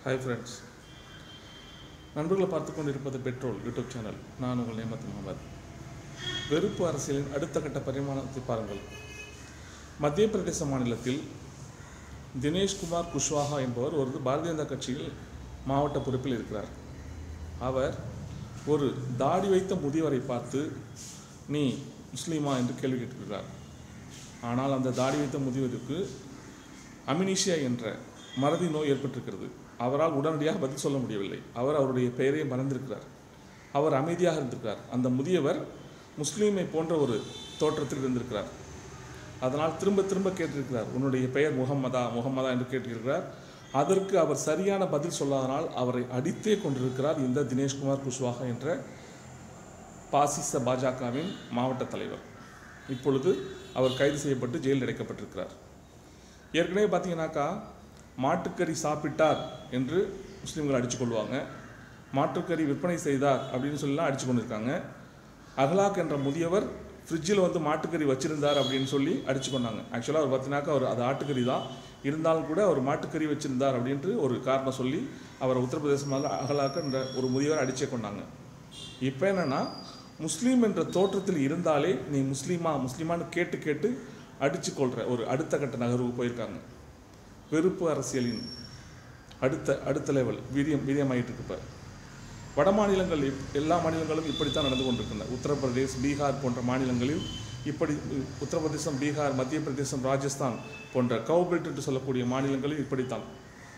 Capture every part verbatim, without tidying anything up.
Hi friends, நண்பர்களை பார்த்து கொண்டு இருப்பது பெட்ரோல் யூடியூப் சேனல். நான் உங்கள் நேமத் முகமது. வெறுப்பு அரசியலின் அடுத்த கட்ட பரிமாணத்தை பாருங்கள். மத்திய பிரதேச மாநிலத்தில் தினேஷ்குமார் குஷ்வாஹா என்பவர் ஒரு பாரதிய ஜனதா கட்சியில் மாவட்ட பொறுப்பில் இருக்கிறார். அவர் ஒரு தாடி வைத்த முதியவரை பார்த்து நீ முஸ்லீமா என்று கேள்வி கேட்டிருக்கிறார். ஆனால் அந்த தாடி வைத்த முதியவருக்கு அமினிஷியா என்ற மறதி நோய் ஏற்பட்டிருக்கிறது. அவரால் உடனடியாக பதில் சொல்ல முடியவில்லை. அவர் அவருடைய பெயரை மறந்திருக்கிறார். அவர் அமைதியாக இருந்திருக்கிறார். அந்த முதியவர் முஸ்லீமை போன்ற ஒரு தோற்றத்தில் இருந்திருக்கிறார். அதனால் திரும்ப திரும்ப கேட்டிருக்கிறார், உன்னுடைய பெயர் முகம்மதா முகம்மதா என்று கேட்டிருக்கிறார். அதற்கு அவர் சரியான பதில் சொல்லாதனால் அவரை அடித்தே கொண்டிருக்கிறார் இந்த தினேஷ்குமார் குஷ்வாஹா என்ற பாசிச பாஜகவின் மாவட்ட தலைவர். இப்பொழுது அவர் கைது செய்யப்பட்டு ஜெயிலில் அடைக்கப்பட்டிருக்கிறார். ஏற்கனவே பார்த்தீங்கன்னாக்கா மாட்டுக்கறி சாப்பிட்டார் என்று முஸ்லீம்கள் அடித்து கொள்வாங்க. மாட்டுக்கறி விற்பனை செய்தார் அப்படின்னு சொல்லலாம் அடித்து கொண்டிருக்காங்க. அகலாக் என்ற முதியவர் ஃப்ரிட்ஜில் வந்து மாட்டுக்கறி வச்சுருந்தார் அப்படின்னு சொல்லி அடித்து கொண்டாங்க. ஆக்சுவலாக அவர் பார்த்தினாக்கா அவர் அது ஆட்டுக்கறி தான் இருந்தாலும் கூட அவர் மாட்டுக்கறி வச்சுருந்தார் அப்படின்ட்டு ஒரு காரணம் சொல்லி அவர் உத்தரப்பிரதேசமாக அகலாக் என்ற ஒரு முதியவர் அடித்தே கொண்டாங்க. இப்போ என்னென்னா, முஸ்லீம் என்ற தோற்றத்தில் இருந்தாலே நீ முஸ்லீமா முஸ்லீமான்னு கேட்டு கேட்டு அடித்து கொள்கிற ஒரு அடுத்த கட்ட நகர்வுக்கு போயிருக்காங்க. வெறுப்பு அரசியலின் அடுத்த அடுத்த லெவல் வீரியம் வீரியமாயிட்டு இருக்கு. இப்போ வட மாநிலங்கள் எல்லா மாநிலங்களும் இப்படித்தான் நடந்து கொண்டிருக்கின்றன. உத்தரப்பிரதேஷ், பீகார் போன்ற மாநிலங்களில் இப்படி உத்தரப்பிரதேசம், பீகார், மத்திய பிரதேசம், ராஜஸ்தான் போன்ற கவுபெல்ட் என்று சொல்லக்கூடிய மாநிலங்களில் இப்படித்தான்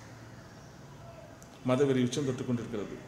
மதவெறி உச்சம் தொட்டு கொண்டிருக்கிறது.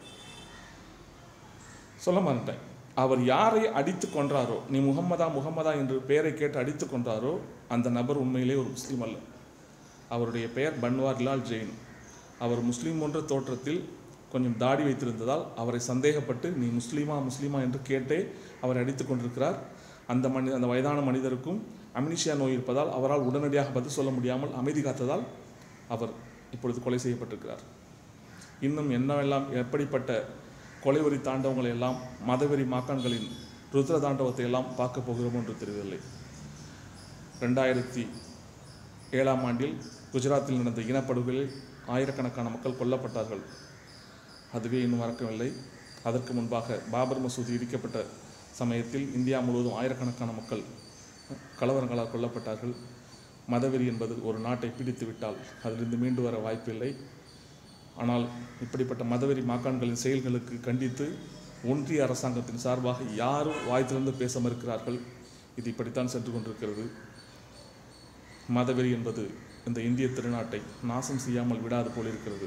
சொல்ல மாட்டேன், அவர் யாரை அடித்து கொன்றாரோ, நீ முகம்மதா முகம்மதா என்று பெயரை கேட்டு அடித்து கொன்றாரோ அந்த நபர் உண்மையிலே ஒரு முஸ்லீம் அல்ல. அவருடைய பெயர் பன்வாரிலால் ஜெயின். அவர் முஸ்லீம் போன்ற தோற்றத்தில் கொஞ்சம் தாடி வைத்திருந்ததால் அவரை சந்தேகப்பட்டு நீ முஸ்லீமா முஸ்லீமா என்று கேட்டே அவரை அடித்து கொண்டிருக்கிறார். அந்த மனி அந்த வயதான மனிதருக்கும் அமினிஷியா நோய் இருப்பதால் அவரால் உடனடியாக பதில் சொல்ல முடியாமல் அமைதி காத்ததால் அவர் இப்பொழுது கொலை செய்யப்பட்டிருக்கிறார். இன்னும் என்னவெல்லாம் எப்படிப்பட்ட கொலைவெறி தாண்டவங்களை எல்லாம், மதவெறி மாக்கான்களின் ருத்ர தாண்டவத்தை எல்லாம் பார்க்க போகிறோம் என்று தெரியவில்லை. ரெண்டாயிரத்தி ஏழாம் ஆண்டில் குஜராத்தில் நடந்த இனப்படுகொலையில் ஆயிரக்கணக்கான மக்கள் கொல்லப்பட்டார்கள். அதுவே இன்னும் மறக்கவில்லை. அதற்கு முன்பாக பாபர் மசூதி இடிக்கப்பட்ட சமயத்தில் இந்தியா முழுவதும் ஆயிரக்கணக்கான மக்கள் கலவரங்களால் கொல்லப்பட்டார்கள். மதவெறி என்பது ஒரு நாட்டை பிடித்து விட்டால் அதிலிருந்து மீண்டு வர வாய்ப்பில்லை. ஆனால் இப்படிப்பட்ட மதவெறி மாக்கான்களின் செயல்களுக்கு கண்டித்து ஒன்றிய அரசாங்கத்தின் சார்பாக யாரும் வாய் திறந்து பேச மறுக்கிறார்கள். இது இப்படித்தான் சென்று கொண்டிருக்கிறது. மதவெறி என்பது இந்த இந்திய திருநாட்டை நாசம் செய்யாமல் விடாது போல் இருக்கிறது.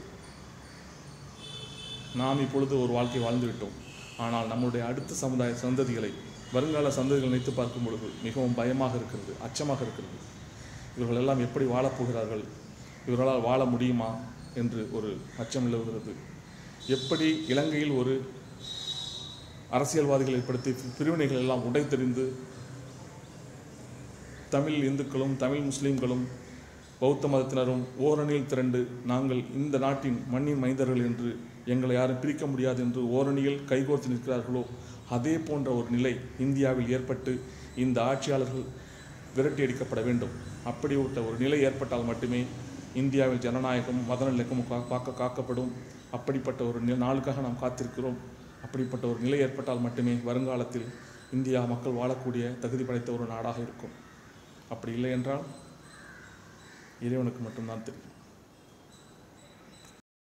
நாம் இப்பொழுது ஒரு வாழ்க்கை வாழ்ந்துவிட்டோம். ஆனால் நம்முடைய அடுத்த சமுதாய சந்ததிகளை, வருங்கால சந்ததிகளை நினைத்து பார்க்கும் பொழுது மிகவும் பயமாக இருக்கிறது, அச்சமாக இருக்கிறது. இவர்கள் எல்லாம் எப்படி வாழப்போகிறார்கள், இவர்களால் வாழ முடியுமா என்று ஒரு அச்சம் நிலவுகிறது. எப்படி இலங்கையில் ஒரு அரசியல்வாதிகள் ஏற்படுத்தி பிரிவினைகள் எல்லாம் உடைத்தெறிந்து தமிழ் இந்துக்களும் தமிழ் முஸ்லீம்களும் பௌத்த மதத்தினரும் ஓரணியில் திரண்டு நாங்கள் இந்த நாட்டின் மண்ணின் மைந்தர்கள் என்று எங்களை யாரும் பிரிக்க முடியாது என்று ஓரணியில் கைகோர்த்து நிற்கிறார்களோ, அதே போன்ற ஒரு நிலை இந்தியாவில் ஏற்பட்டு இந்த ஆட்சியாளர்கள் விரட்டி அடிக்கப்பட வேண்டும். அப்படிப்பட்ட ஒரு நிலை ஏற்பட்டால் மட்டுமே இந்தியாவில் ஜனநாயகம் மதநலக்கும் காக்க காக்கப்படும். அப்படிப்பட்ட ஒரு நாளுக்காக நாம் காத்திருக்கிறோம். அப்படிப்பட்ட ஒரு நிலை ஏற்பட்டால் மட்டுமே வருங்காலத்தில் இந்தியா மக்கள் வாழக்கூடிய தகுதி படைத்த ஒரு நாடாக இருக்கும். அப்படி இல்லை என்றால் இறைவனுக்கு மட்டும்தான் தெரியும்.